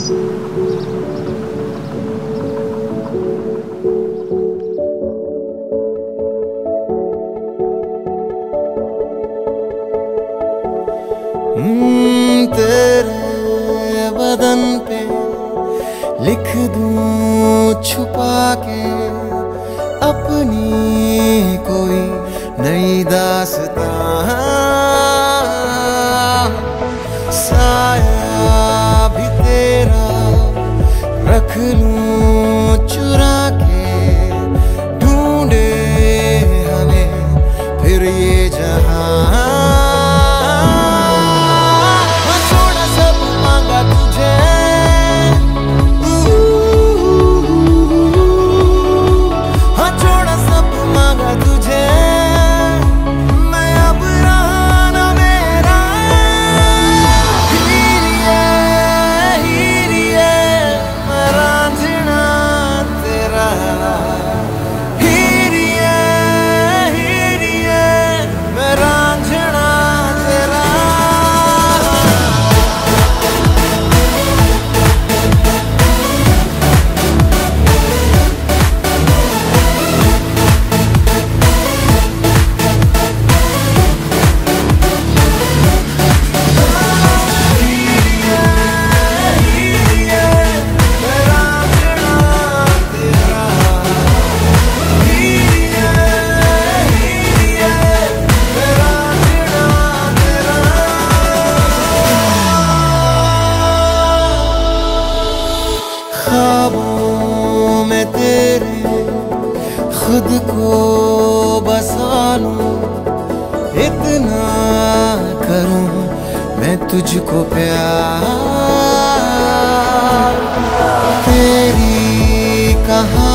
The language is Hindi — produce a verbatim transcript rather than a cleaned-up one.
तेरे बदन पे लिख दूं छुपा के अपनी कोई नई दास्तां, साया भी तेरा रख लूं चुरा के, ढूंढे हमें फिर ये जहां। ख्वाबों में तेरे खुद को बसा लूं, इतना करूं मैं तुझको प्यार। तेरी कहानी